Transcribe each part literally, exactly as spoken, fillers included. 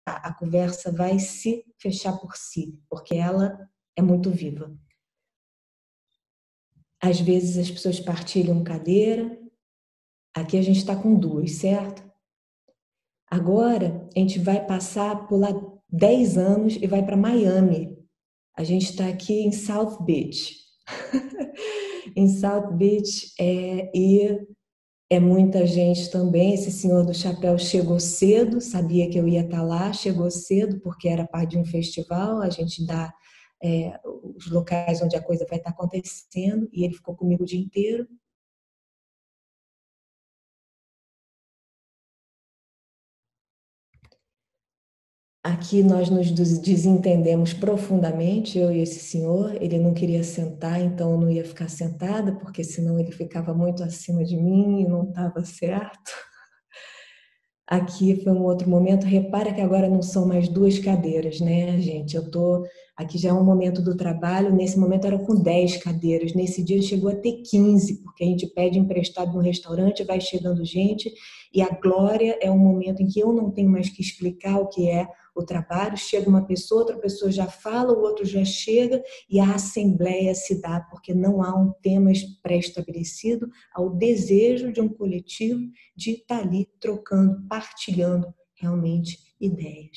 a, a conversa vai se fechar por si, porque ela é muito viva. Às vezes as pessoas partilham cadeira, aqui a gente está com duas, certo? Agora a gente vai passar por lá dez anos e vai para Miami. A gente está aqui em South Beach. Em South Beach é, e é muita gente também. Esse senhor do chapéu chegou cedo, sabia que eu ia estar lá, chegou cedo porque era parte de um festival, a gente dá é, os locais onde a coisa vai estar acontecendo, e ele ficou comigo o dia inteiro. Aqui nós nos desentendemos profundamente, eu e esse senhor. Ele não queria sentar, então eu não ia ficar sentada, porque senão ele ficava muito acima de mim e não estava certo. Aqui foi um outro momento. Repara que agora não são mais duas cadeiras, né, gente? Eu tô aqui, já é um momento do trabalho. Nesse momento era com dez cadeiras. Nesse dia chegou a ter quinze, porque a gente pede emprestado no restaurante, vai chegando gente, e a glória é um momento em que eu não tenho mais que explicar o que é o trabalho. Chega uma pessoa, outra pessoa já fala, o outro já chega, e a assembleia se dá, porque não há um tema pré-estabelecido, há o desejo de um coletivo de estar ali trocando, partilhando realmente ideias.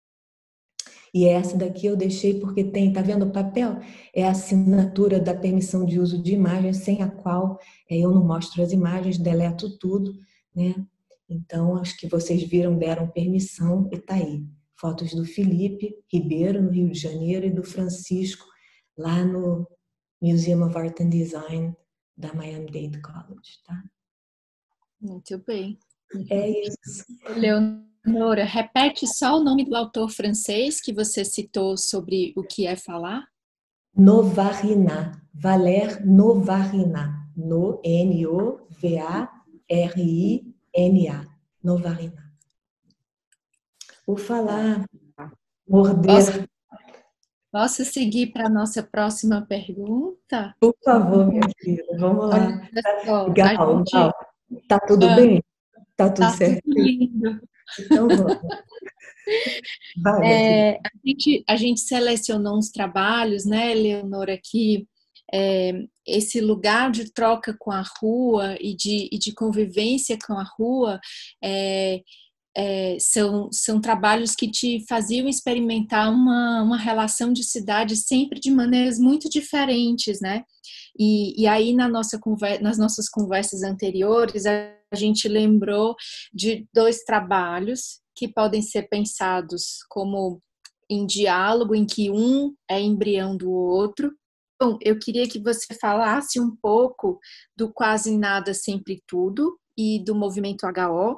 E essa daqui eu deixei porque tem, tá vendo o papel? É a assinatura da permissão de uso de imagens, sem a qual eu não mostro as imagens, deleto tudo, né? Então, acho que vocês viram, deram permissão e tá aí. Fotos do Felipe Ribeiro, no Rio de Janeiro, e do Francisco, lá no Museum of Art and Design da Miami-Dade College, tá? Muito bem. É isso. Leonora, repete só o nome do autor francês que você citou sobre o que é falar. Novarina, Valère Novarina, no N O V A R I N A, Novarina. O falar, morder. Posso, posso seguir para a nossa próxima pergunta? Por favor, minha filha, vamos lá. Olha só, Gal, a gente... Gal, tá tudo ah, bem? Tá tudo tá certo? tudo lindo. Então vamos. Vai, minha filha. É, a gente, a gente selecionou uns trabalhos, né, Leonora, que é, esse lugar de troca com a rua e de, e de convivência com a rua é, é, são, são trabalhos que te faziam experimentar uma, uma relação de cidade sempre de maneiras muito diferentes, né? E, e aí na nossa conversa, nas nossas conversas anteriores a, a gente lembrou de dois trabalhos que podem ser pensados como em diálogo, em que um é embrião do outro. Bom, eu queria que você falasse um pouco do Quase Nada Sempre Tudo e do Movimento H O.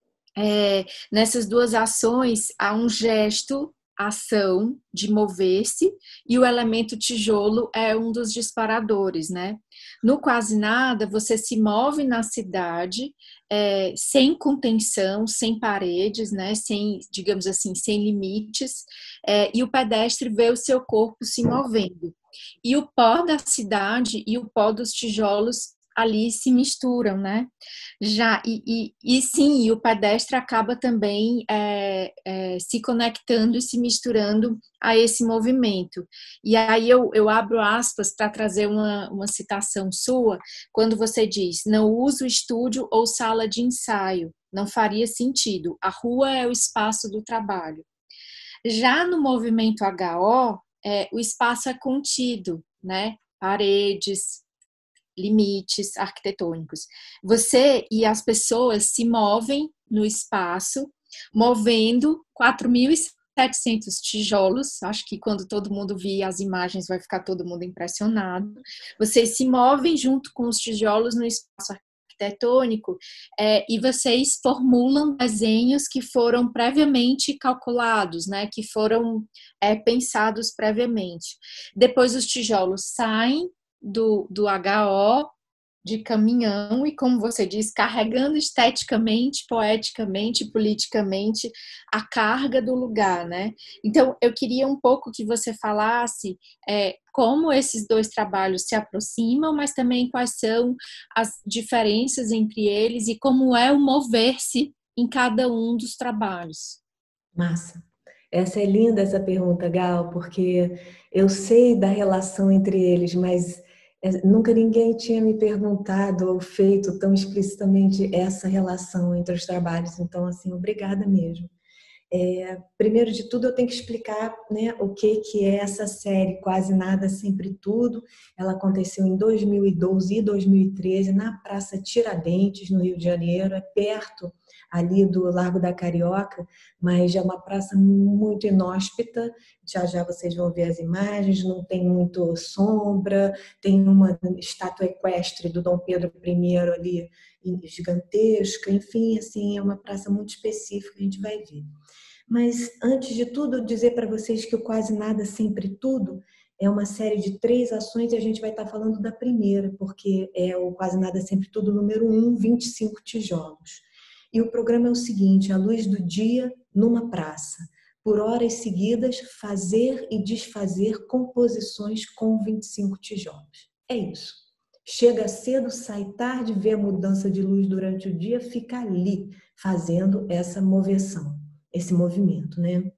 É, nessas duas ações há um gesto, ação de mover-se, e o elemento tijolo é um dos disparadores, né? No Quase Nada, você se move na cidade é, sem contenção, sem paredes, né? Sem, digamos assim, sem limites, é, e o pedestre vê o seu corpo se movendo. E o pó da cidade e o pó dos tijolos ali se misturam, né? Já, e, e, e sim, e o pedestre acaba também é, é, se conectando e se misturando a esse movimento. E aí eu, eu abro aspas para trazer uma, uma citação sua, quando você diz: não uso estúdio ou sala de ensaio, não faria sentido, a rua é o espaço do trabalho. Já no movimento H O, é, o espaço é contido, né? Paredes, limites arquitetônicos. Você e as pessoas se movem no espaço, movendo quatro mil e setecentos tijolos. Acho que quando todo mundo vir as imagens vai ficar todo mundo impressionado. Vocês se movem junto com os tijolos no espaço arquitetônico é, e vocês formulam desenhos que foram previamente calculados, né, que foram é, pensados previamente. Depois os tijolos saem do, do H O de caminhão e, como você diz, carregando esteticamente, poeticamente, politicamente a carga do lugar, né? Então, eu queria um pouco que você falasse é, como esses dois trabalhos se aproximam, mas também quais são as diferenças entre eles e como é o mover-se em cada um dos trabalhos. Massa. Essa é linda, essa pergunta, Gal, porque eu sei da relação entre eles, mas é, nunca ninguém tinha me perguntado ou feito tão explicitamente essa relação entre os trabalhos. Então, assim, obrigada mesmo. É, primeiro de tudo, eu tenho que explicar, né, o que, que é essa série Quase Nada, Sempre Tudo. Ela aconteceu em dois mil e doze e dois mil e treze na Praça Tiradentes, no Rio de Janeiro, é perto ali do Largo da Carioca, mas é uma praça muito inóspita. Já já vocês vão ver as imagens, não tem muito sombra, tem uma estátua equestre do Dom Pedro primeiro ali, gigantesca, enfim, assim, é uma praça muito específica, a gente vai ver. Mas, antes de tudo, dizer para vocês que o Quase Nada, Sempre Tudo é uma série de três ações e a gente vai estar falando da primeira, porque é o Quase Nada, Sempre Tudo número um, vinte e cinco tijolos. E o programa é o seguinte: à luz do dia, numa praça, por horas seguidas, fazer e desfazer composições com vinte e cinco tijolos. É isso. Chega cedo, sai tarde, vê a mudança de luz durante o dia, fica ali, fazendo essa moveção, esse movimento, né?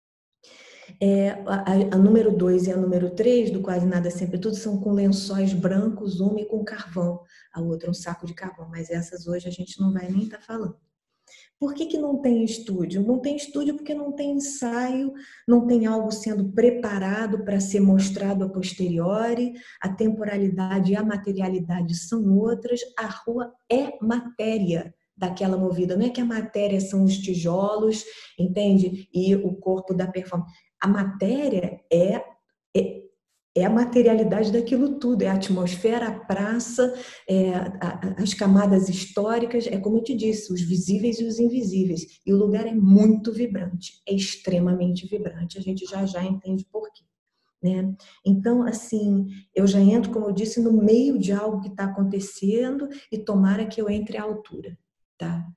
É, a, a número dois e a número três do Quase Nada Sempre Tudo são com lençóis brancos, uma e com carvão. A outra é um saco de carvão, mas essas hoje a gente não vai nem estar falando. Por que que não tem estúdio? Não tem estúdio porque não tem ensaio, não tem algo sendo preparado para ser mostrado a posteriori, a temporalidade e a materialidade são outras, a rua é matéria daquela movida, não é que a matéria são os tijolos, entende? E o corpo da performance. A matéria é, é é a materialidade daquilo tudo, é a atmosfera, a praça, é as camadas históricas, é como eu te disse, os visíveis e os invisíveis. E o lugar é muito vibrante, é extremamente vibrante, a gente já já entende por quê. Né? Então, assim, eu já entro, como eu disse, no meio de algo que está acontecendo e tomara que eu entre à altura. Tá?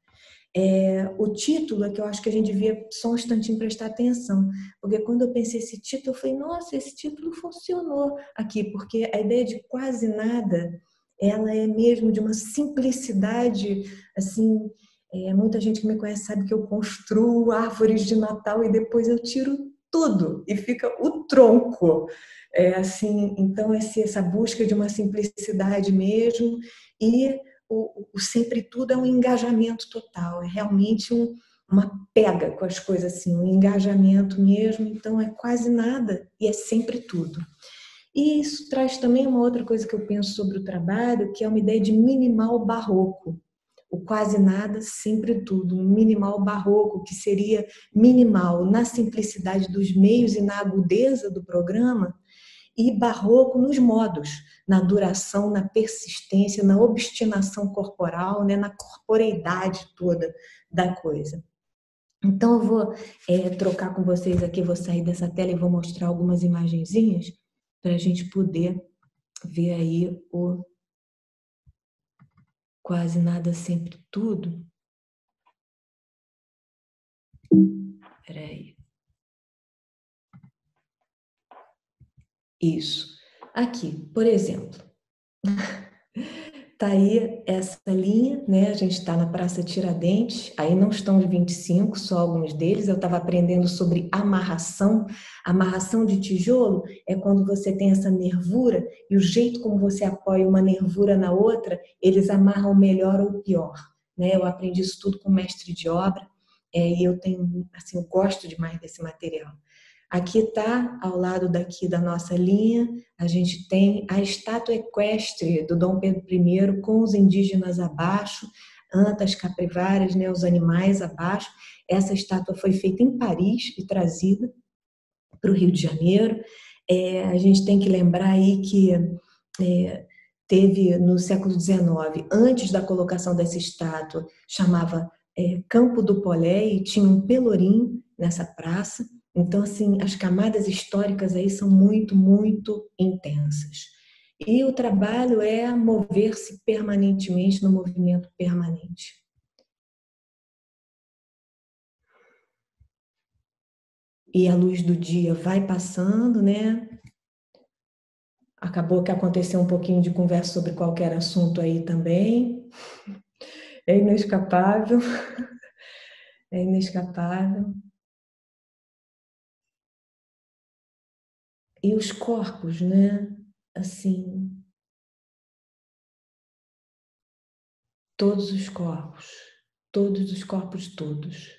É, o título é que eu acho que a gente devia só um instantinho prestar atenção, porque quando eu pensei esse título, eu falei, nossa, esse título funcionou aqui, porque a ideia de quase nada, ela é mesmo de uma simplicidade, assim, é, muita gente que me conhece sabe que eu construo árvores de Natal e depois eu tiro tudo e fica o tronco. É, assim, então, esse, essa busca de uma simplicidade mesmo e o, o sempre tudo é um engajamento total, é realmente um, uma pega com as coisas assim, um engajamento mesmo, então é quase nada e é sempre tudo. E isso traz também uma outra coisa que eu penso sobre o trabalho, que é uma ideia de minimal barroco. O quase nada, sempre tudo, um minimal barroco, que seria minimal na simplicidade dos meios e na agudeza do programa, e barroco nos modos, na duração, na persistência, na obstinação corporal, né, na corporeidade toda da coisa. Então, eu vou é, trocar com vocês aqui, vou sair dessa tela e vou mostrar algumas imagenzinhas para a gente poder ver aí o Quase Nada, Sempre Tudo. Espera aí. Isso. Aqui, por exemplo, tá aí essa linha, né? A gente está na Praça Tiradentes, aí não estão os vinte e cinco, só alguns deles. Eu estava aprendendo sobre amarração. Amarração de tijolo é quando você tem essa nervura e o jeito como você apoia uma nervura na outra, eles amarram melhor ou pior, né? Eu aprendi isso tudo com mestre de obra, é, e eu tenho, assim, eu gosto demais desse material. Aqui está, ao lado daqui da nossa linha, a gente tem a estátua equestre do Dom Pedro primeiro com os indígenas abaixo, antas, capivaras, né, os animais abaixo. Essa estátua foi feita em Paris e trazida para o Rio de Janeiro. É, a gente tem que lembrar aí que é, teve no século dezenove, antes da colocação dessa estátua, chamava é, Campo do Polé e tinha um pelourinho nessa praça. Então, assim, as camadas históricas aí são muito, muito intensas. E o trabalho é mover-se permanentemente no movimento permanente. E a luz do dia vai passando, né? Acabou que aconteceu um pouquinho de conversa sobre qualquer assunto aí também. É inescapável. É inescapável. E os corpos, né? Assim, todos os corpos, todos os corpos, todos.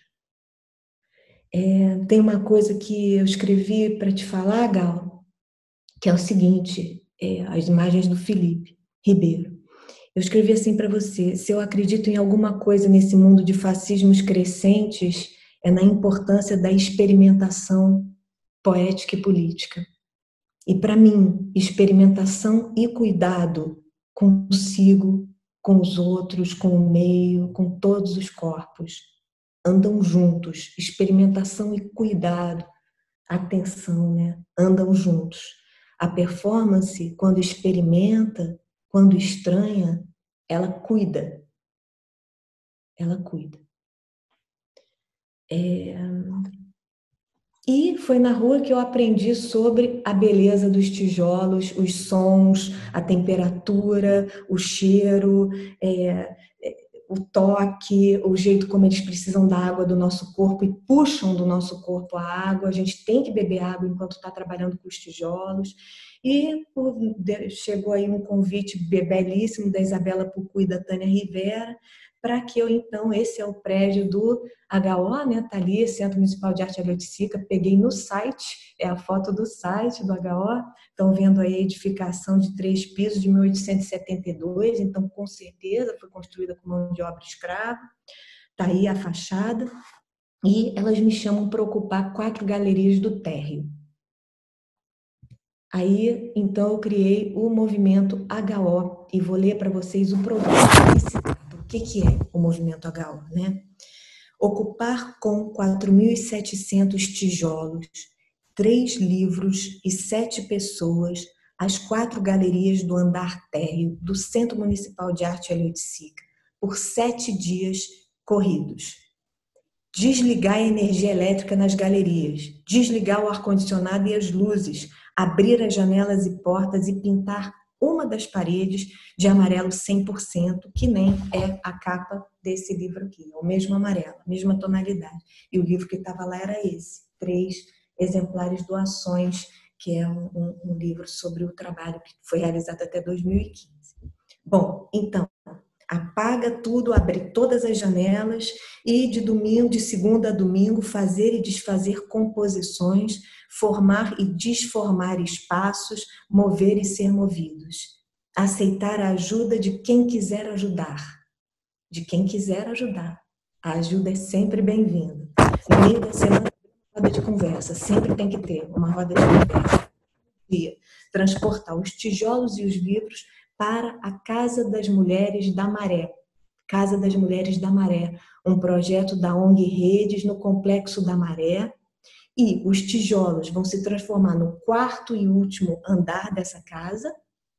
É, tem uma coisa que eu escrevi para te falar, Gal, que é o seguinte, é, as imagens do Felipe Ribeiro. Eu escrevi assim para você: se eu acredito em alguma coisa nesse mundo de fascismos crescentes, é na importância da experimentação poética e política. E para mim, experimentação e cuidado consigo, com os outros, com o meio, com todos os corpos, andam juntos. Experimentação e cuidado, atenção, né? Andam juntos. A performance, quando experimenta, quando estranha, ela cuida. Ela cuida. É... E foi na rua que eu aprendi sobre a beleza dos tijolos, os sons, a temperatura, o cheiro, é, o toque, o jeito como eles precisam da água do nosso corpo e puxam do nosso corpo a água. A gente tem que beber água enquanto está trabalhando com os tijolos. E chegou aí um convite belíssimo da Isabela Pucu e da Tânia Rivera, para que eu, então, esse é o prédio do H O, né, tá ali, Centro Municipal de Arte e Helioticica, peguei no site, é a foto do site do H O, estão vendo aí a edificação de três pisos de mil oitocentos e setenta e dois, então, com certeza, foi construída com mão de obra escrava, tá aí a fachada, e elas me chamam para ocupar quatro galerias do térreo. Aí, então, eu criei o movimento H O e vou ler para vocês o programa. O que, que é o movimento H O, né? Ocupar com quatro mil e setecentos tijolos, três livros e sete pessoas as quatro galerias do andar térreo do Centro Municipal de Arte e Helioticica por sete dias corridos. Desligar a energia elétrica nas galerias, desligar o ar-condicionado e as luzes, abrir as janelas e portas e pintar uma das paredes de amarelo cem por cento, que nem é a capa desse livro aqui, é o mesmo amarelo, a mesma tonalidade. E o livro que estava lá era esse, três exemplares doações, que é um, um, um livro sobre o trabalho que foi realizado até dois mil e quinze. Bom, então, apaga tudo, abre todas as janelas e de domingo, de segunda a domingo, fazer e desfazer composições, formar e desformar espaços, mover e ser movidos. Aceitar a ajuda de quem quiser ajudar. De quem quiser ajudar. A ajuda é sempre bem-vinda. No meio da semana, roda de conversa. Sempre tem que ter uma roda de conversa. Transportar os tijolos e os livros para a Casa das Mulheres da Maré. Casa das Mulheres da Maré, um projeto da O N G Redes no Complexo da Maré. E os tijolos vão se transformar no quarto e último andar dessa casa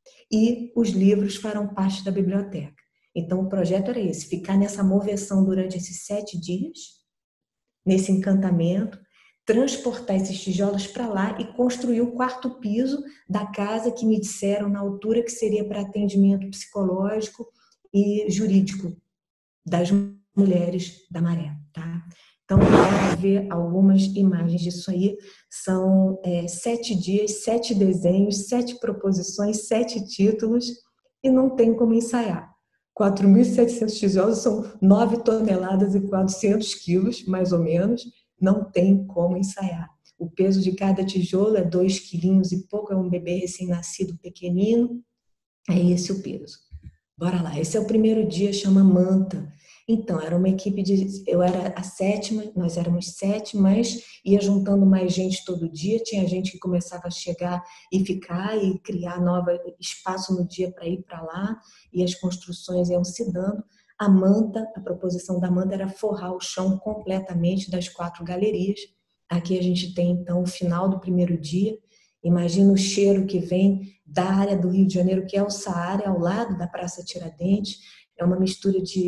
e os livros farão parte da biblioteca. Então, o projeto era esse, ficar nessa moveção durante esses sete dias, nesse encantamento, transportar esses tijolos para lá e construir o quarto piso da casa que me disseram na altura que seria para atendimento psicológico e jurídico das mulheres da Maré, tá? Então, para ver algumas imagens disso aí, são é, sete dias, sete desenhos, sete proposições, sete títulos e não tem como ensaiar. quatro mil e setecentos tijolos são nove toneladas e quatrocentos quilos, mais ou menos, não tem como ensaiar. O peso de cada tijolo é dois quilinhos e pouco, é um bebê recém-nascido pequenino, é esse o peso. Bora lá, esse é o primeiro dia, chama Manta. Então, era uma equipe de... Eu era a sétima, nós éramos sete, mas ia juntando mais gente todo dia. Tinha gente que começava a chegar e ficar e criar novo espaço no dia para ir para lá. E as construções iam se dando. A manta, a proposição da manta era forrar o chão completamente das quatro galerias. Aqui a gente tem, então, o final do primeiro dia. Imagina o cheiro que vem da área do Rio de Janeiro, que é o Saara, ao lado da Praça Tiradentes. É uma mistura de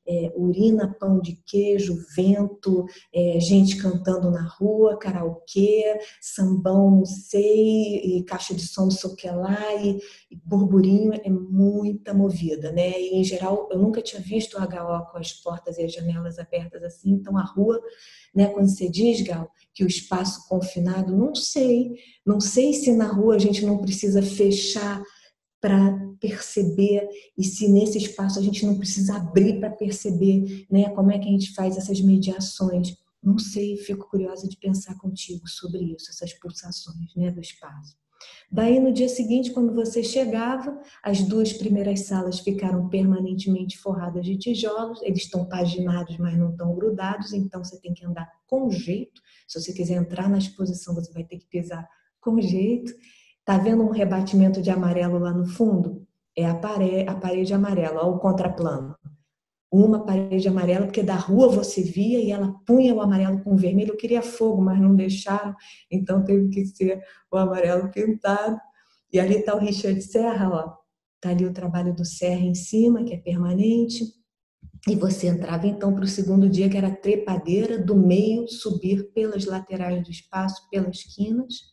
é, urina, pão de queijo, vento, é, gente cantando na rua, karaokê, sambão, não sei, e caixa de som, não sei o que lá, e, e burburinho, é muita movida, né? E, em geral, eu nunca tinha visto o H O com as portas e as janelas abertas assim, então a rua, né, quando você diz, Gal, que o espaço confinado, não sei, não sei se na rua a gente não precisa fechar para perceber, e se nesse espaço a gente não precisa abrir para perceber, né, como é que a gente faz essas mediações. Não sei, fico curiosa de pensar contigo sobre isso, essas pulsações, né, do espaço. Daí, no dia seguinte, quando você chegava, as duas primeiras salas ficaram permanentemente forradas de tijolos, eles estão paginados, mas não estão grudados, então você tem que andar com jeito. Se você quiser entrar na exposição, você vai ter que pisar com jeito. Tá vendo um rebatimento de amarelo lá no fundo? É a parede, a parede amarela, olha o contraplano. Uma parede amarela, porque da rua você via e ela punha o amarelo com o vermelho. Eu queria fogo, mas não deixaram, então teve que ser o amarelo pintado. E ali está o Richard Serra, ó. Está ali o trabalho do Serra em cima, que é permanente. E você entrava então para o segundo dia, que era a trepadeira, do meio subir pelas laterais do espaço, pelas quinas.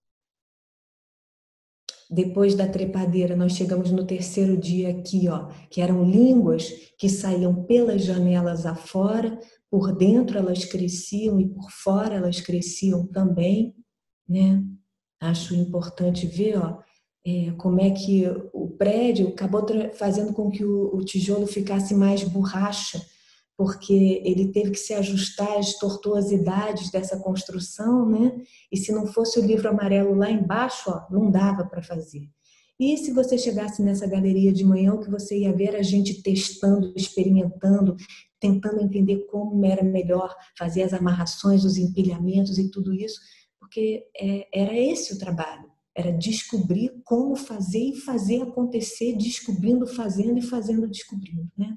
Depois da trepadeira, nós chegamos no terceiro dia aqui, ó, que eram línguas que saíam pelas janelas afora, por dentro elas cresciam e por fora elas cresciam também, né? Acho importante ver, ó, é, como é que o prédio acabou fazendo com que o, o tijolo ficasse mais borracha, porque ele teve que se ajustar às tortuosidades dessa construção, né? E se não fosse o livro amarelo lá embaixo, ó, não dava para fazer. E se você chegasse nessa galeria de manhã, o que você ia ver a gente testando, experimentando, tentando entender como era melhor fazer as amarrações, os empilhamentos e tudo isso, porque é, era esse o trabalho, era descobrir como fazer e fazer acontecer, descobrindo, fazendo e fazendo, descobrindo, né?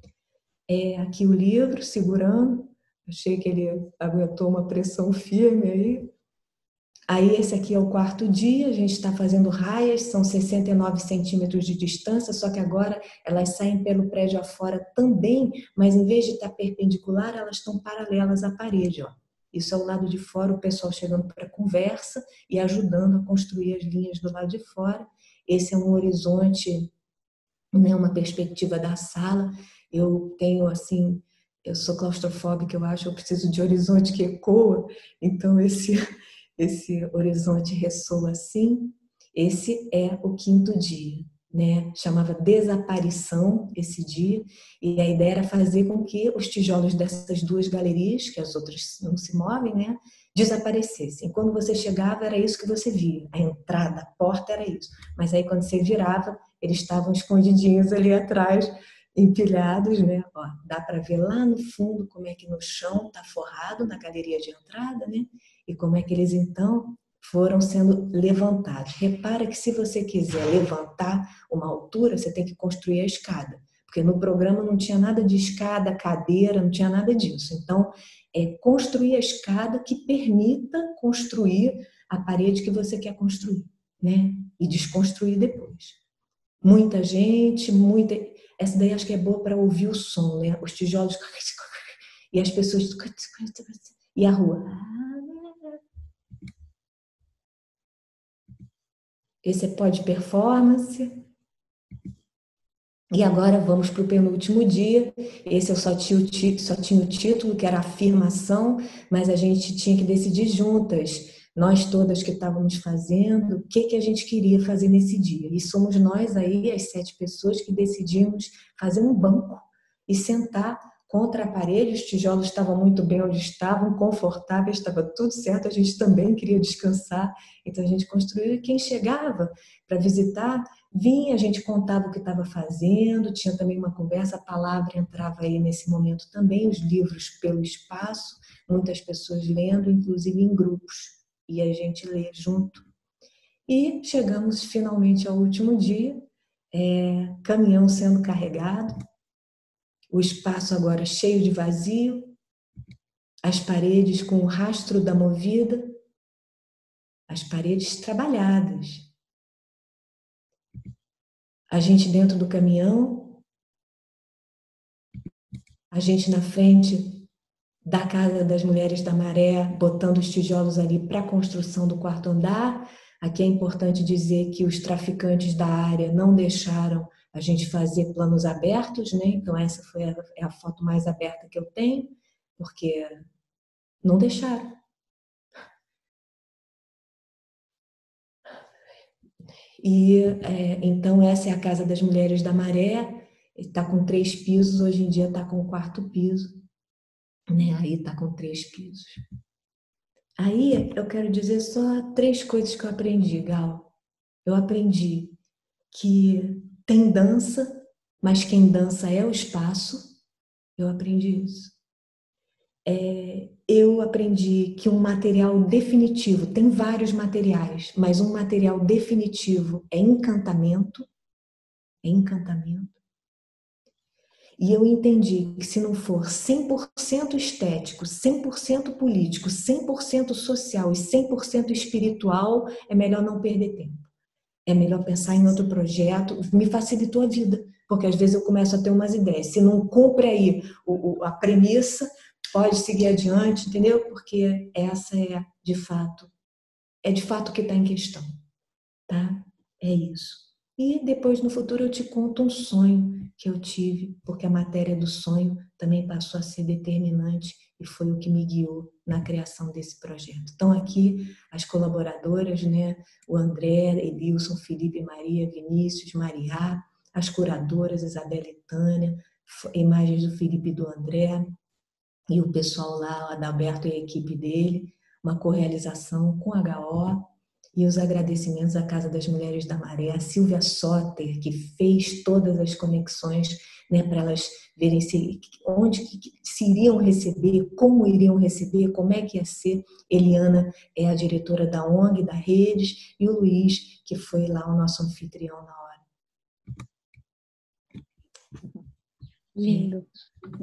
É aqui o livro, segurando. Achei que ele aguentou uma pressão firme aí. Aí esse aqui é o quarto dia, a gente está fazendo raias, são sessenta e nove centímetros de distância, só que agora elas saem pelo prédio afora também, mas em vez de estar perpendicular, elas estão paralelas à parede, ó. Isso é o lado de fora, o pessoal chegando para conversa e ajudando a construir as linhas do lado de fora. Esse é um horizonte, né, uma perspectiva da sala. Eu tenho, assim, eu sou claustrofóbica, eu acho, eu preciso de horizonte que ecoa, então esse, esse horizonte ressoa assim. Esse é o quinto dia, né? Chamava desaparição esse dia, e a ideia era fazer com que os tijolos dessas duas galerias, que as outras não se movem, né, desaparecessem. Quando você chegava, era isso que você via, a entrada, a porta era isso. Mas aí quando você virava, eles estavam escondidinhos ali atrás, empilhados, né? Ó, dá para ver lá no fundo como é que no chão está forrado na galeria de entrada, né? E como é que eles então foram sendo levantados. Repara que se você quiser levantar uma altura, você tem que construir a escada, porque no programa não tinha nada de escada, cadeira, não tinha nada disso. Então, é construir a escada que permita construir a parede que você quer construir, né? E desconstruir depois. Muita gente, muita... Essa daí acho que é boa para ouvir o som, né? Os tijolos e as pessoas e a rua. Esse é pod performance. E agora vamos para o penúltimo dia. Esse eu só tinha, o só tinha o título, que era afirmação, mas a gente tinha que decidir juntas, nós todas que estávamos fazendo, o que, que a gente queria fazer nesse dia. E somos nós aí, as sete pessoas, que decidimos fazer um banco e sentar contra a parede. Os tijolos estavam muito bem onde estavam, confortáveis, estava tudo certo. A gente também queria descansar, então a gente construiu. E quem chegava para visitar vinha, a gente contava o que estava fazendo, tinha também uma conversa, a palavra entrava aí nesse momento também, os livros pelo espaço, muitas pessoas lendo, inclusive em grupos, e a gente lê junto. E chegamos finalmente ao último dia, é, caminhão sendo carregado, o espaço agora cheio de vazio, as paredes com o rastro da movida, as paredes trabalhadas. A gente dentro do caminhão, a gente na frente da Casa das Mulheres da Maré, botando os tijolos ali para a construção do quarto andar. Aqui é importante dizer que os traficantes da área não deixaram a gente fazer planos abertos, né? Então essa foi a, é a foto mais aberta que eu tenho, porque não deixaram. E é, então essa é a Casa das Mulheres da Maré, está com três pisos, hoje em dia está com o quarto piso, né? Aí está com três pisos. Aí eu quero dizer só três coisas que eu aprendi, Gal. Eu aprendi que tem dança, mas quem dança é o espaço. Eu aprendi isso. É, eu aprendi que um material definitivo, tem vários materiais, mas um material definitivo é encantamento, é encantamento. E eu entendi que se não for cem por cento estético, cem por cento político, cem por cento social e cem por cento espiritual, é melhor não perder tempo. É melhor pensar em outro projeto. Me facilitou a vida, porque às vezes eu começo a ter umas ideias. Se não cumpre aí o, o, a premissa, pode seguir adiante, entendeu? Porque essa é, de fato, é de fato o que está em questão, tá? É isso. E depois, no futuro, eu te conto um sonho que eu tive, porque a matéria do sonho também passou a ser determinante e foi o que me guiou na criação desse projeto. Então, aqui, as colaboradoras, né? O André, Edilson, Felipe, Maria, Vinícius, Mariá, as curadoras, Isabela e Tânia, imagens do Felipe e do André, e o pessoal lá, o Adalberto e a equipe dele, uma correalização com H O, e os agradecimentos à Casa das Mulheres da Maré, a Silvia Soter, que fez todas as conexões, né, para elas verem se, onde se iriam receber, como iriam receber, como é que ia ser. Eliana é a diretora da O N G, da Redes, e o Luiz, que foi lá o nosso anfitrião na hora. Lindo.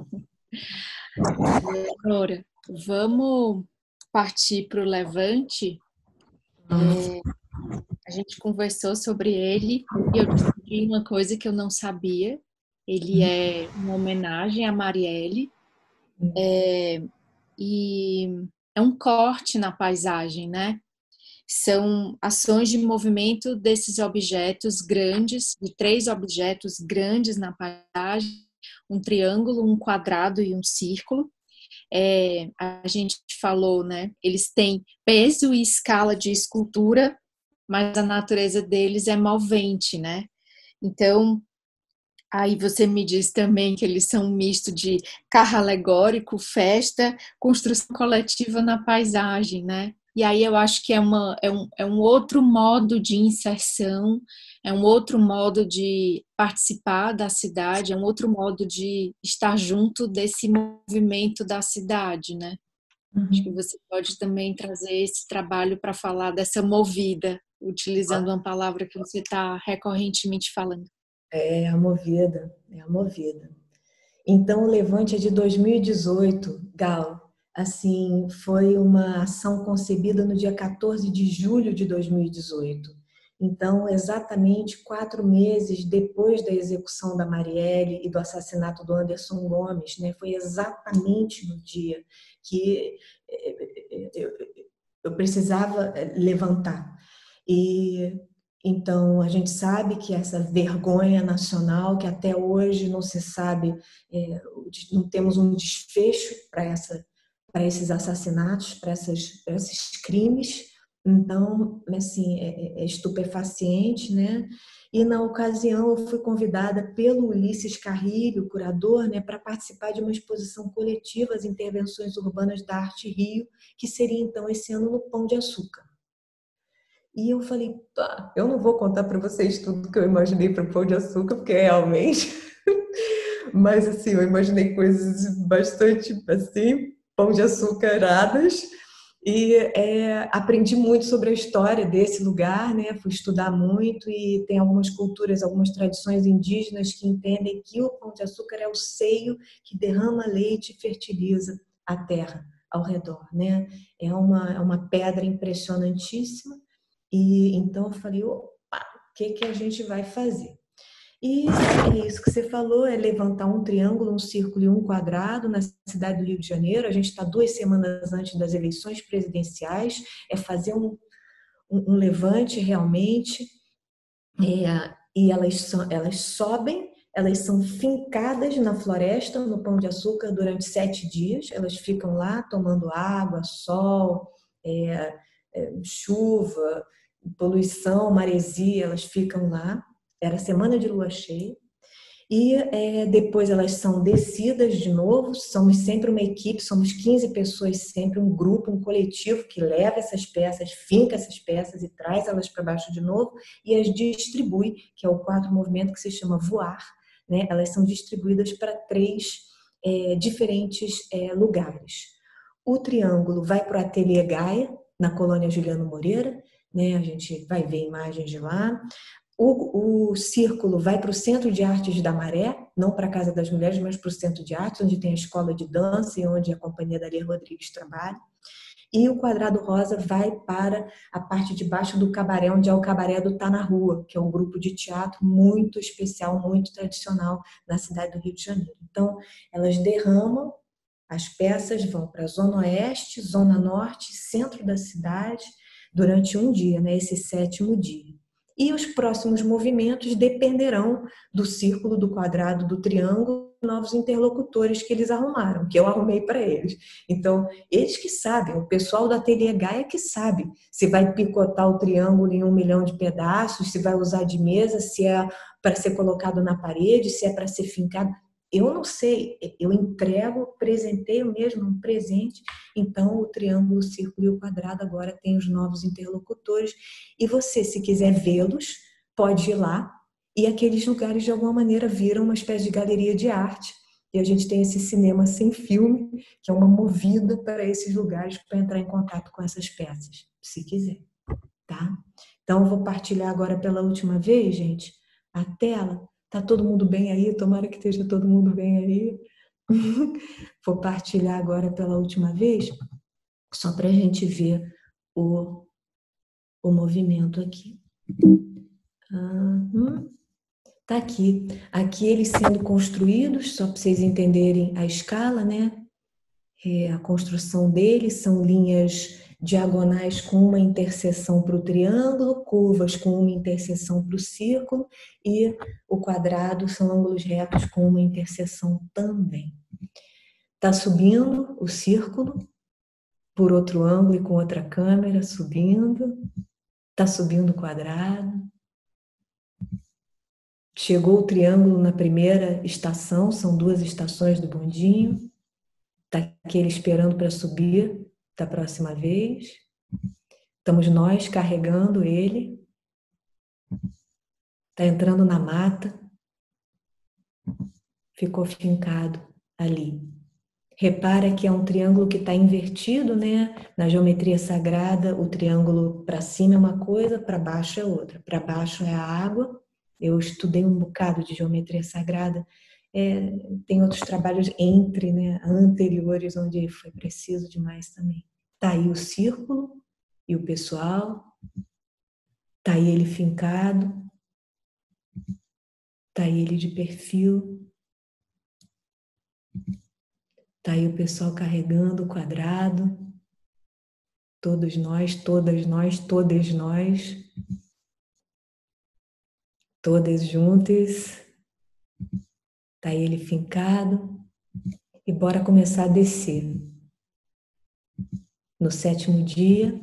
Nora, vamos partir para o Levante. É, a gente conversou sobre ele e eu descobri uma coisa que eu não sabia. Ele é uma homenagem a Marielle, é, e é um corte na paisagem, né? São ações de movimento desses objetos grandes, de três objetos grandes na paisagem, um triângulo, um quadrado e um círculo. É, a gente falou, né? Eles têm peso e escala de escultura, mas a natureza deles é movente, né? Então, aí você me diz também que eles são um misto de carro alegórico, festa, construção coletiva na paisagem, né? E aí eu acho que é, uma, é, um, é um outro modo de inserção, é um outro modo de participar da cidade, é um outro modo de estar junto desse movimento da cidade, né? Acho que Uhum. você pode também trazer esse trabalho para falar dessa movida, utilizando uma palavra que você está recorrentemente falando. É a movida, é a movida. Então, o Levante é de dois mil e dezoito, Gal. Assim, foi uma ação concebida no dia quatorze de julho de dois mil e dezoito. Então, exatamente quatro meses depois da execução da Marielle e do assassinato do Anderson Gomes, né? Foi exatamente no dia que eu precisava levantar. E então a gente sabe que essa vergonha nacional, que até hoje não se sabe, é, não temos um desfecho para essa, para esses assassinatos, para essas, para esses crimes. Então, assim, é, é estupefaciente, né? E na ocasião eu fui convidada pelo Ulisses Carrilho, curador, né, para participar de uma exposição coletiva, as Intervenções Urbanas da Arte Rio, que seria então esse ano no Pão de Açúcar. E eu falei, tá, eu não vou contar para vocês tudo que eu imaginei para o Pão de Açúcar, porque realmente, mas assim, eu imaginei coisas bastante assim, Pão de Açucaradas, e é, aprendi muito sobre a história desse lugar, né? Fui estudar muito e tem algumas culturas, algumas tradições indígenas que entendem que o Pão de Açúcar é o seio que derrama leite e fertiliza a terra ao redor, né? É uma, é uma pedra impressionantíssima. E então eu falei, opa, o que, que a gente vai fazer? E é isso que você falou, é levantar um triângulo, um círculo e um quadrado na cidade do Rio de Janeiro. A gente está duas semanas antes das eleições presidenciais, é fazer um, um, um levante realmente. É, e elas, são, elas sobem, elas são fincadas na floresta, no Pão de Açúcar, durante sete dias. Elas ficam lá tomando água, sol, é, é, chuva, poluição, maresia, elas ficam lá. Era semana de lua cheia. E é, depois elas são descidas de novo, somos sempre uma equipe, somos quinze pessoas sempre, um grupo, um coletivo que leva essas peças, finca essas peças e traz elas para baixo de novo e as distribui, que é o quarto movimento que se chama voar, né? Elas são distribuídas para três é, diferentes é, lugares. O triângulo vai para o Ateliê Gaia, na colônia Juliano Moreira, né? A gente vai ver imagens de lá. O, o círculo vai para o Centro de Artes da Maré, não para a Casa das Mulheres, mas para o Centro de Artes, onde tem a escola de dança e onde a Companhia da Lia Rodrigues trabalha. E o quadrado rosa vai para a parte de baixo do cabaré, onde é o Cabaré do Tá na Rua, que é um grupo de teatro muito especial, muito tradicional na cidade do Rio de Janeiro. Então, elas derramam, as peças vão para a Zona Oeste, Zona Norte, centro da cidade, durante um dia, né, esse sétimo dia. E os próximos movimentos dependerão do círculo, do quadrado, do triângulo, novos interlocutores que eles arrumaram, que eu arrumei para eles. Então, eles que sabem, o pessoal do Ateliê Gaia que sabe se vai picotar o triângulo em um milhão de pedaços, se vai usar de mesa, se é para ser colocado na parede, se é para ser fincado. Eu não sei, eu entrego, presenteio mesmo um presente, então o triângulo, o círculo e o quadrado agora tem os novos interlocutores, e você, se quiser vê-los, pode ir lá, e aqueles lugares de alguma maneira viram uma espécie de galeria de arte, e a gente tem esse cinema sem filme, que é uma movida para esses lugares para entrar em contato com essas peças, se quiser, tá? Então eu vou partilhar agora pela última vez, gente, a tela. Tá todo mundo bem aí? Tomara que esteja todo mundo bem aí. Vou partilhar agora pela última vez, só para a gente ver o, o movimento aqui. Uhum. Tá aqui. Aqui eles sendo construídos, só para vocês entenderem a escala, né? É, a construção deles são linhas diagonais com uma interseção para o triângulo, curvas com uma interseção para o círculo, e o quadrado são ângulos retos com uma interseção também. Está subindo o círculo por outro ângulo e com outra câmera, subindo. Está subindo o quadrado. Chegou o triângulo na primeira estação, são duas estações do bondinho. Está aquele esperando para subir da próxima vez. Estamos nós carregando ele. Está entrando na mata. Ficou fincado ali. Repara que é um triângulo que está invertido, né? Na geometria sagrada, o triângulo para cima é uma coisa, para baixo é outra. Para baixo é a água. Eu estudei um bocado de geometria sagrada. É, tem outros trabalhos entre, né, anteriores, onde foi preciso demais também. Está aí o círculo e o pessoal. Está aí ele fincado. Está aí ele de perfil. Está aí o pessoal carregando o quadrado. Todos nós, todas nós, todas nós. Todas juntas. Está aí ele fincado. E bora começar a descer. No sétimo dia,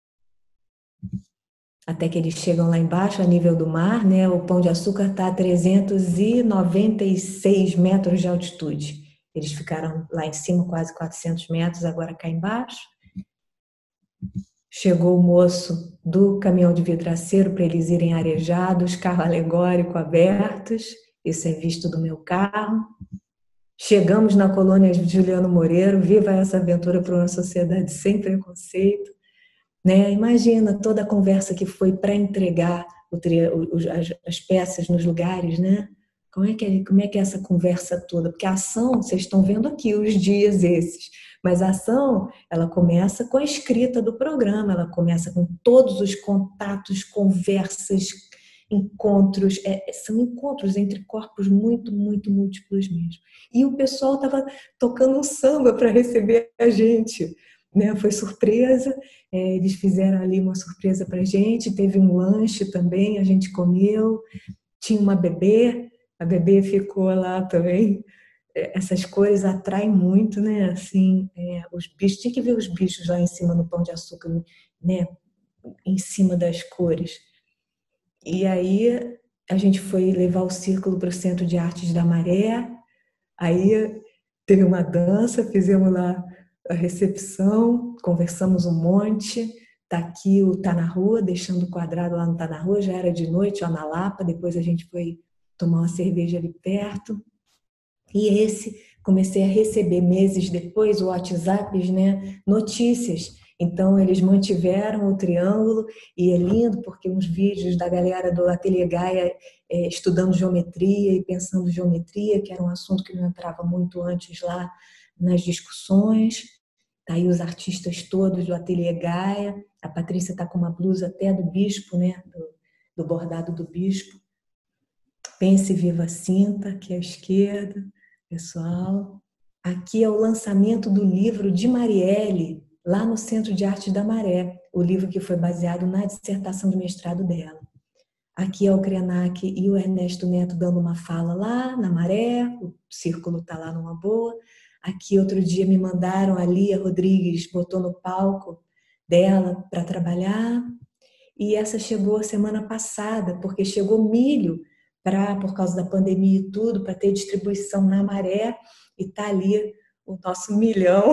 até que eles chegam lá embaixo, a nível do mar, né? O Pão de Açúcar está a trezentos e noventa e seis metros de altitude. Eles ficaram lá em cima, quase quatrocentos metros, agora cá embaixo. Chegou o moço do caminhão de vidraceiro para eles irem arejados, carro alegórico abertos. Isso é visto do meu carro. Chegamos na colônia Juliano Moreira, viva essa aventura para uma sociedade sem preconceito. Né? Imagina toda a conversa que foi para entregar o, as, as peças nos lugares, né? Como é, que é, como é que é essa conversa toda? Porque a ação, vocês estão vendo aqui os dias esses, mas a ação, ela começa com a escrita do programa, ela começa com todos os contatos, conversas, encontros, é, são encontros entre corpos muito, muito múltiplos mesmo. E o pessoal estava tocando um samba para receber a gente, né? Foi surpresa, é, eles fizeram ali uma surpresa para a gente, teve um lanche também, a gente comeu, tinha uma bebê, a bebê ficou lá também. Essas cores atraem muito, né? Assim, é, os bichos, tinha que ver os bichos lá em cima no Pão de Açúcar, né? Em cima das cores. E aí a gente foi levar o círculo para o Centro de Artes da Maré, aí teve uma dança, fizemos lá a recepção, conversamos um monte, tá aqui o Tá na Rua, deixando o quadrado lá no Tá na Rua, já era de noite, ó, na Lapa, depois a gente foi tomar uma cerveja ali perto. E esse, comecei a receber meses depois, WhatsApps, né, notícias. Então, eles mantiveram o triângulo e é lindo porque uns vídeos da galera do Ateliê Gaia é, estudando geometria e pensando geometria, que era um assunto que não entrava muito antes lá nas discussões. Tá aí os artistas todos do Ateliê Gaia. A Patrícia está com uma blusa até do bispo, né, do, do bordado do bispo. Pense Viva Cinta, aqui à esquerda, pessoal. Aqui é o lançamento do livro de Marielle, lá no Centro de Arte da Maré, o livro que foi baseado na dissertação de mestrado dela. Aqui é o Krenak e o Ernesto Neto dando uma fala lá na Maré, o círculo está lá numa boa. Aqui outro dia me mandaram, a Lia Rodrigues botou no palco dela para trabalhar, e essa chegou a semana passada, porque chegou milho, Pra, por causa da pandemia e tudo, para ter distribuição na Maré, e tá ali o nosso milhão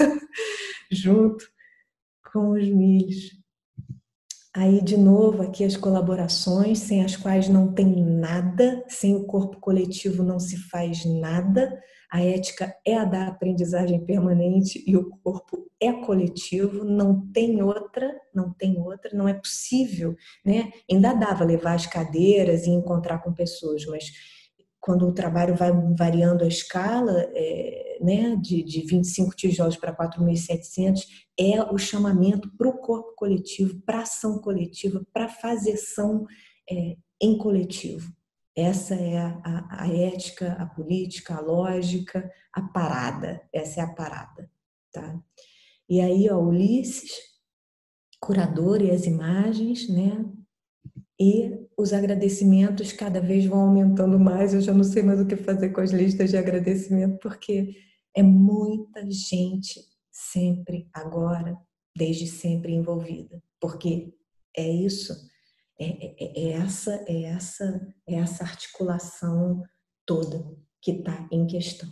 junto com os milhos. Aí, de novo, aqui as colaborações, sem as quais não tem nada, sem o corpo coletivo não se faz nada. A ética é a da aprendizagem permanente e o corpo é coletivo, não tem outra, não tem outra, não é possível, né? Ainda dava levar as cadeiras e encontrar com pessoas, mas quando o trabalho vai variando a escala, é, né, de, de vinte e cinco tijolos para quatro mil e setecentos, é o chamamento para o corpo coletivo, para a ação coletiva, para a fazeção é, em coletivo. Essa é a, a, a ética, a política, a lógica, a parada. Essa é a parada. Tá? E aí, ó, Ulisses, curador e as imagens, né? E os agradecimentos cada vez vão aumentando mais. Eu já não sei mais o que fazer com as listas de agradecimento, porque é muita gente sempre, agora, desde sempre envolvida. Porque é isso, é, é, é essa, é essa, é essa articulação toda que está em questão.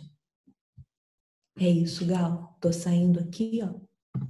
É isso, Gal. Estou saindo aqui, ó.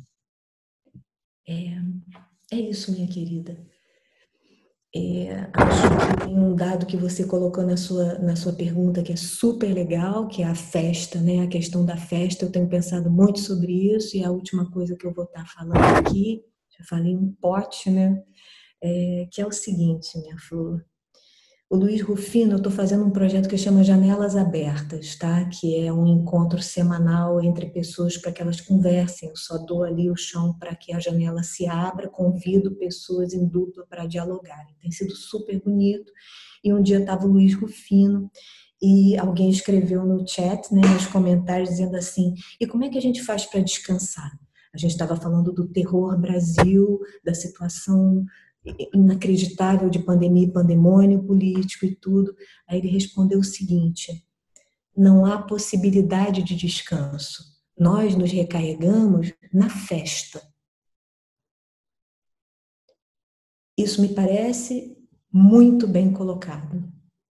É, é isso, minha querida. É, acho que tem um dado que você colocou na sua, na sua pergunta que é super legal, que é a festa, né? A questão da festa, eu tenho pensado muito sobre isso, e a última coisa que eu vou estar falando aqui, já falei um pote, né? É, que é o seguinte, minha flor. O Luiz Rufino, eu estou fazendo um projeto que chama Janelas Abertas, tá? Que é um encontro semanal entre pessoas para que elas conversem. Eu só dou ali o chão para que a janela se abra, convido pessoas em dupla para dialogarem. Tem sido super bonito. E um dia estava o Luiz Rufino e alguém escreveu no chat, né, nos comentários, dizendo assim: e como é que a gente faz para descansar? A gente estava falando do terror Brasil, da situação inacreditável de pandemia, pandemônio político e tudo. Aí ele respondeu o seguinte: não há possibilidade de descanso. Nós nos recarregamos na festa. Isso me parece muito bem colocado.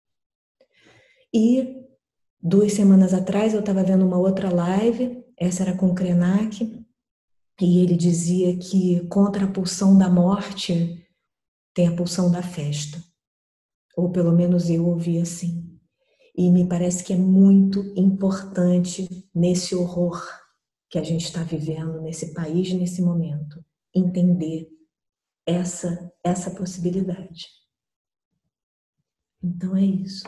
E duas semanas atrás eu estava vendo uma outra live, essa era com o Krenak, e ele dizia que contra a pulsão da morte tem a pulsão da festa. Ou pelo menos eu ouvi assim. E me parece que é muito importante nesse horror que a gente está vivendo, nesse país, nesse momento, entender essa, essa possibilidade. Então é isso.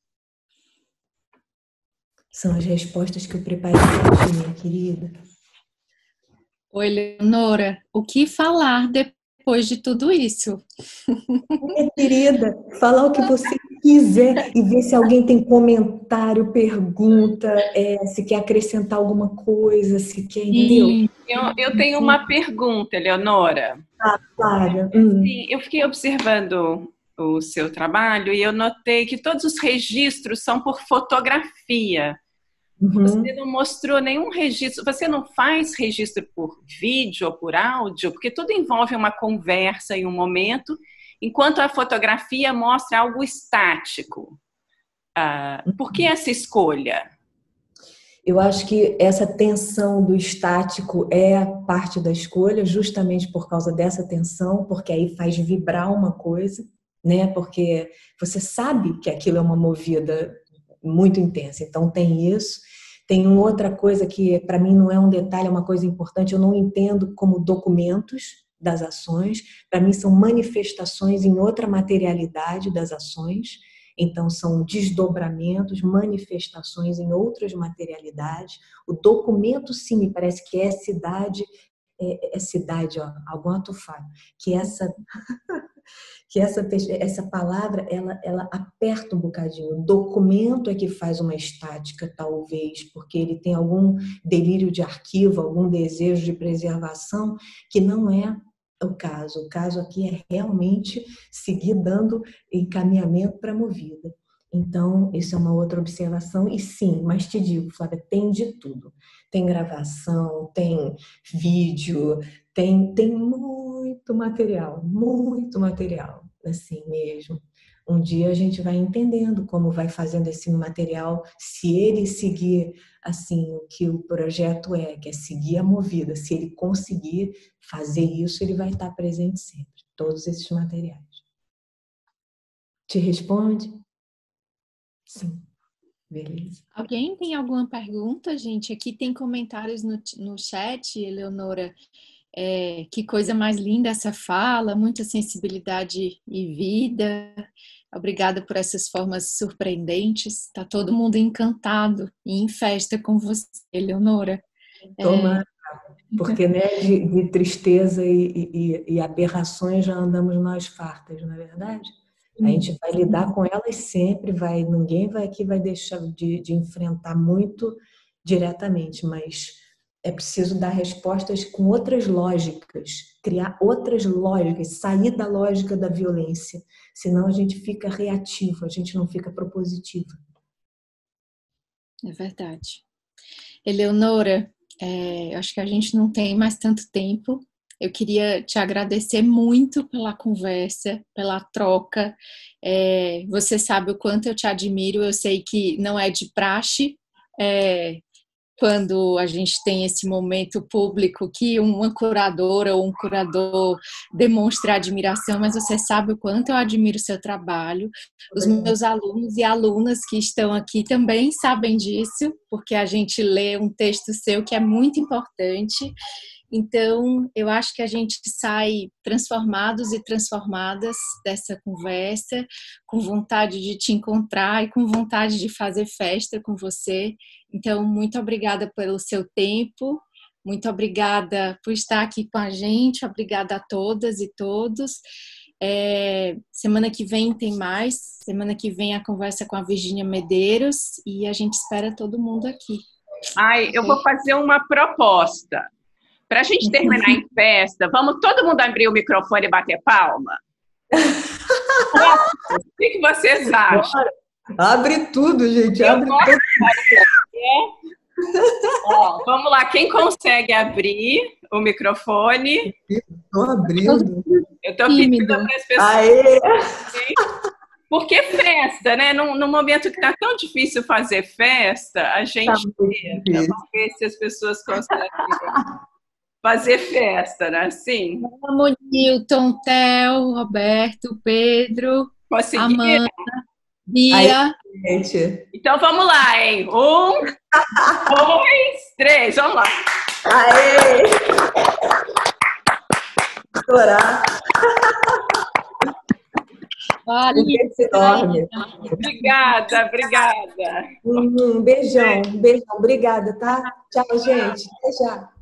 São as respostas que eu preparei para ti, minha querida. Oi, Leonora. O que falar depois depois de tudo isso. Minha querida, falar o que você quiser e ver se alguém tem comentário, pergunta, é, se quer acrescentar alguma coisa, se quer, entendeu? Sim. Eu, eu tenho uma pergunta, Eleonora. Ah, Clara. Hum. Sim, eu fiquei observando o seu trabalho e eu notei que todos os registros são por fotografia. Uhum. Você não mostrou nenhum registro, você não faz registro por vídeo ou por áudio, porque tudo envolve uma conversa em um momento, enquanto a fotografia mostra algo estático. Ah, por que essa escolha? Eu acho que essa tensão do estático é parte da escolha, justamente por causa dessa tensão, porque aí faz vibrar uma coisa, né? Porque você sabe que aquilo é uma movida muito intensa. Então tem isso. Tem uma outra coisa que para mim não é um detalhe, é uma coisa importante. Eu não entendo como documentos das ações. Para mim são manifestações em outra materialidade das ações. Então, são desdobramentos, manifestações em outras materialidades. O documento, sim, me parece que é cidade, é, é cidade, ó, algum ato falho, que essa, que essa, essa palavra, ela, ela aperta um bocadinho. O documento é que faz uma estática, talvez, porque ele tem algum delírio de arquivo, algum desejo de preservação, que não é o caso. O caso aqui é realmente seguir dando encaminhamento para a movida. Então, isso é uma outra observação. E sim, mas te digo, Flávia, tem de tudo. Tem gravação, tem vídeo, tem, tem muito material, muito material, assim mesmo. Um dia a gente vai entendendo como vai fazendo esse material, se ele seguir assim o que o projeto é, que é seguir a movida. Se ele conseguir fazer isso, ele vai estar presente sempre, todos esses materiais. Te responde? Sim. Beleza. Alguém tem alguma pergunta, gente? Aqui tem comentários no, no chat, Eleonora. É, que coisa mais linda essa fala, muita sensibilidade e vida. Obrigada por essas formas surpreendentes. Está todo mundo encantado e em festa com você, Eleonora. Toma, é... porque né, de, de tristeza e, e, e aberrações já andamos nós fartas, não é verdade? A gente vai lidar com elas sempre, vai, ninguém vai aqui vai deixar de, de enfrentar muito diretamente, mas é preciso dar respostas com outras lógicas, criar outras lógicas, sair da lógica da violência, senão a gente fica reativo, a gente não fica propositivo. É verdade. Eleonora, é, acho que a gente não tem mais tanto tempo. Eu queria te agradecer muito pela conversa, pela troca. É, você sabe o quanto eu te admiro. Eu sei que não é de praxe, é, quando a gente tem esse momento público que uma curadora ou um curador demonstra admiração, mas você sabe o quanto eu admiro o seu trabalho. Os meus alunos e alunas que estão aqui também sabem disso, porque a gente lê um texto seu que é muito importante. Então, eu acho que a gente sai transformados e transformadas dessa conversa, com vontade de te encontrar e com vontade de fazer festa com você. Então, muito obrigada pelo seu tempo, muito obrigada por estar aqui com a gente, obrigada a todas e todos. É, semana que vem tem mais, semana que vem a conversa com a Virgínia Medeiros e a gente espera todo mundo aqui. Ai, eu vou fazer uma proposta. Para a gente terminar em festa, vamos todo mundo abrir o microfone e bater palma? O que, que vocês acham? Abre tudo, gente. Abre tudo. Ó, vamos lá, quem consegue abrir o microfone? Estou abrindo. Eu estou pedindo para as pessoas. Aê! Porque festa, né? Num, num momento que está tão difícil fazer festa, a gente Tá tenta. Vamos ver se as pessoas conseguem fazer festa, né? Sim. Vamos, Nilton, Theo, Roberto, Pedro, Consegui? Amanda, Bia. Aí, gente. Então vamos lá, hein? Um, dois, três, vamos lá. Aê! Estourar. Vale. Obrigada, obrigada. Um beijão, um beijão. Obrigada, tá? Tchau, gente. Até já.